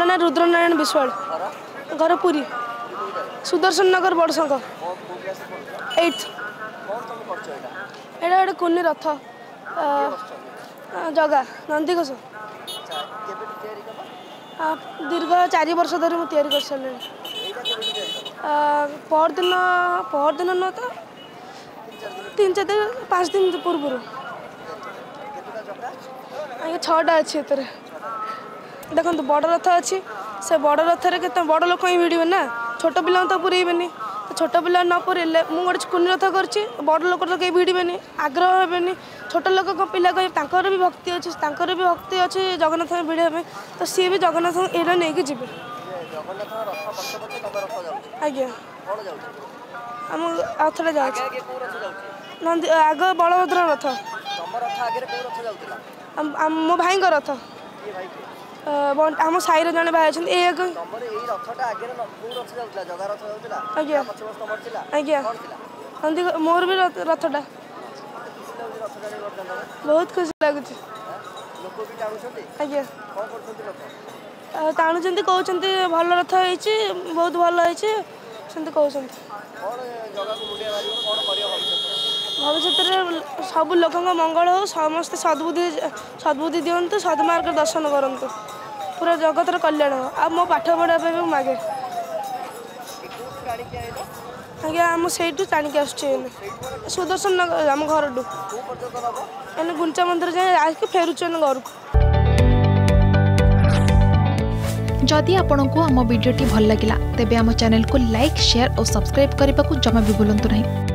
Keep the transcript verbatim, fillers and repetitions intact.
ना रुद्रनारायण विश्वाल घर पुरी सुदर्शन नगर बड़संग एट्थ एटा गोटे कुनी रथ जगह नंदीघोष दीर्घ चार वर्ष धरी मुझे कर सारे पर दिन पर दिन न तो तीन चार दिन पाँच दिन पूर्व आगे छटा अच्छी देखो बड़ रथ अच्छी से बड़ रथर के बड़ लोक ही भिड़े ना छोट पिला तो पुरेबे तो छोट पिला न पुरेले मुझे गोटे कुनी रथ कर बड़ लोक तो कहीं भिड़े आग्रह हेनी छोट लोक पिला कह भी भक्ति अच्छी भी भक्ति अच्छी जगन्नाथ में भिड़े तो सी भी जगन्नाथ एटा नहीं जी आज्ञा आम रथटा जा नंदी आग बलभद्र रथ मो भाई रथ आम साई जड़े भाई अच्छे आज्ञा आज्ञा नंदी मोर भी रथटा बहुत खुशी लगुच आज्ञा टाणुंट कहते भल रथ हो बहुत भल होती कहते भविष्य सब लोक मंगल हो समस्त सद्बुद्धि सद्बुद्धि दिंतु सदमार्ग दर्शन करूँ पूरा जगतर कल्याण हो आ मो पाठ पढ़ापी भी मागे आज्ञा आम से टाणी आस सुदर्शन नगर आम घर एने गुंचा मंदिर जाए आके फेरुचन घर को जदि आपंक आम भिडी भल लगा तेब आम चैनल को लाइक शेयर और सब्सक्राइब करने को जमा भी भूलु नहीं।